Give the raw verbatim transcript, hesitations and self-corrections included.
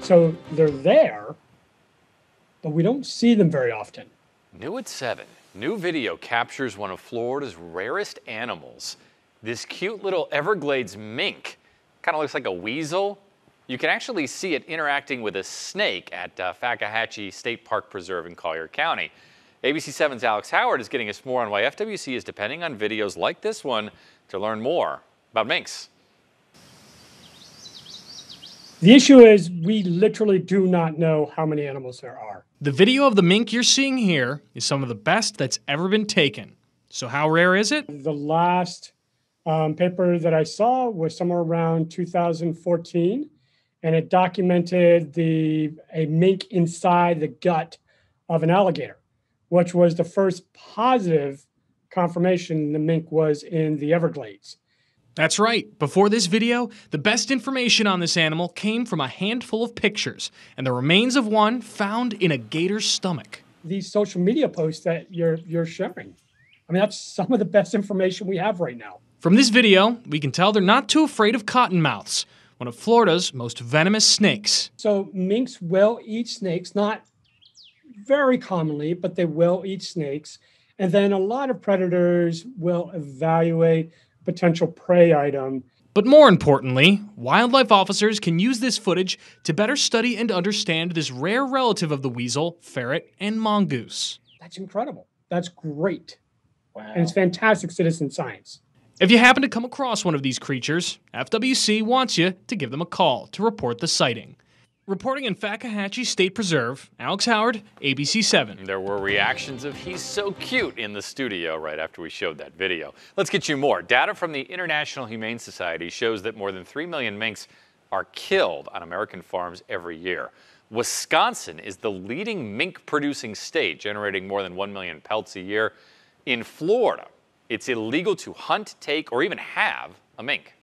So they're there, but we don't see them very often. New at seven, new video captures one of Florida's rarest animals. This cute little Everglades mink. Kind of looks like a weasel. You can actually see it interacting with a snake at uh, Fakahatchee State Park Preserve in Collier County. A B C seven's Alex Howard is getting us more on why F W C is depending on videos like this one to learn more about minks. The issue is we literally do not know how many animals there are. The video of the mink you're seeing here is some of the best that's ever been taken. So how rare is it? The last um, paper that I saw was somewhere around two thousand fourteen, and it documented the a mink inside the gut of an alligator, which was the first positive confirmation the mink was in the Everglades. That's right. Before this video, the best information on this animal came from a handful of pictures and the remains of one found in a gator's stomach. These social media posts that you're you're sharing, I mean, that's some of the best information we have right now. From this video, we can tell they're not too afraid of cottonmouths, one of Florida's most venomous snakes. So minks will eat snakes, not very commonly, but they will eat snakes. And then a lot of predators will evaluate potential prey item. But more importantly, wildlife officers can use this footage to better study and understand this rare relative of the weasel, ferret, and mongoose. That's incredible. That's great. Wow. And it's fantastic citizen science. If you happen to come across one of these creatures, F W C wants you to give them a call to report the sighting. Reporting in Fakahatchee State Preserve, Alex Howard, A B C seven. There were reactions of "he's so cute" in the studio right after we showed that video. Let's get you more. Data from the International Humane Society shows that more than three million minks are killed on American farms every year. Wisconsin is the leading mink-producing state, generating more than one million pelts a year. In Florida, it's illegal to hunt, take, or even have a mink.